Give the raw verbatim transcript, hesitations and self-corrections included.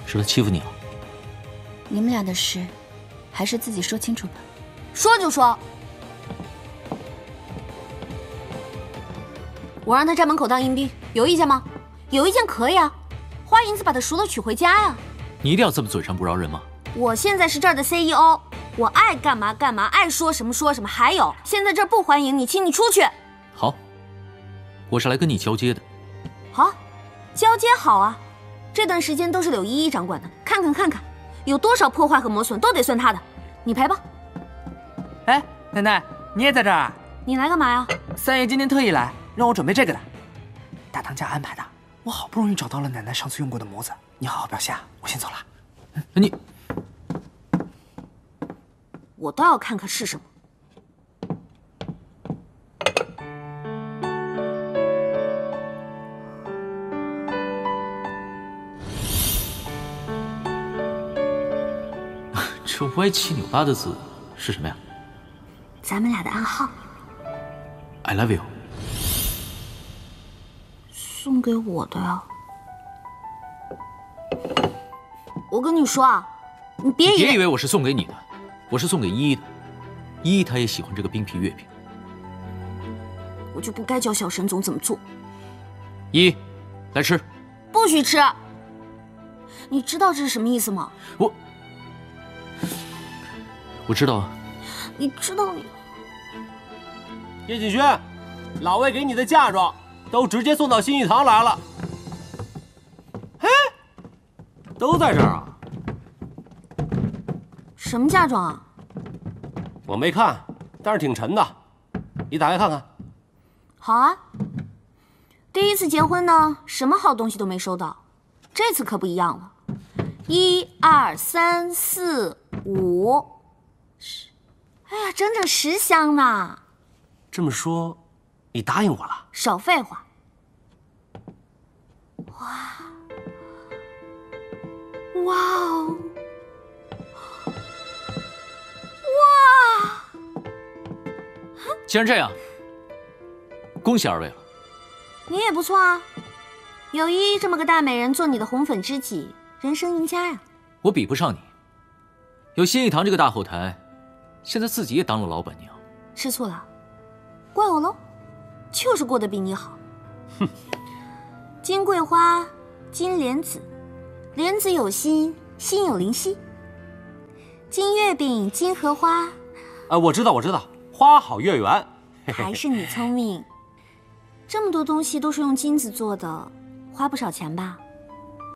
是他欺负你了？ 你们俩的事，还是自己说清楚吧。 说就说。我让他站门口当阴兵，有意见吗？有意见可以啊，花银子把他赎了娶回家呀。 你一定要这么嘴上不饶人吗？ 我现在是这儿的 C E O， 我爱干嘛干嘛，爱说什么说什么。还有，现在这儿不欢迎你，请你出去。 好，我是来跟你交接的。 好，交接好啊。这段时间都是柳依依掌管的，看看看看，有多少破坏和磨损都得算他的。你赔吧。 哎，奶奶，你也在这儿啊？ 你来干嘛呀？ 三爷今天特意来让我准备这个的，大当家安排的。我好不容易找到了奶奶上次用过的模子，你好好表现啊！我先走了。 嗯，你， 我倒要看看是什么。 这歪七扭八的字是什么呀？ 咱们俩的暗号。 I love you。 送给我的呀。我跟你说啊，你别以为别以为我是送给你的，我是送给依依的。依依她也喜欢这个冰皮月饼。 我就不该教小沈总怎么做。 依依，来吃。 不许吃。你知道这是什么意思吗？ 我我知道啊。 你知道你。 叶锦轩，老魏给你的嫁妆都直接送到新义堂来了。嘿，都在这儿啊？ 什么嫁妆啊？ 我没看，但是挺沉的，你打开看看。 好啊。第一次结婚呢，什么好东西都没收到，这次可不一样了。一二三四五，十，哎呀，整整十箱呢。 这么说，你答应我了？ 少废话。哇，哇哦，哇！ 既然这样，恭喜二位了。 你也不错啊，有依依这么个大美人做你的红粉知己，人生赢家呀。 我比不上你，有新义堂这个大后台，现在自己也当了老板娘。 吃醋了？怪我喽，就是过得比你好。 哼， 金桂花，金莲子，莲子有心，心有灵犀。金月饼，金荷花。 啊，我知道，我知道，花好月圆。 还是你聪明。这么多东西都是用金子做的，花不少钱吧？